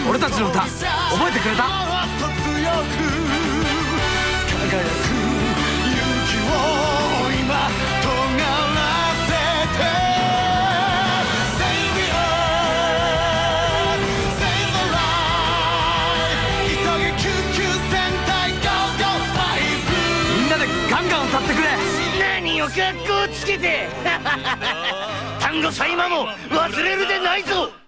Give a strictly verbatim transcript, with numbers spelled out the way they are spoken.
俺たちの歌覚えてくれた？みんなでガンガン歌ってくれ。 何を格好つけて単語さ今も忘れるでないぞ。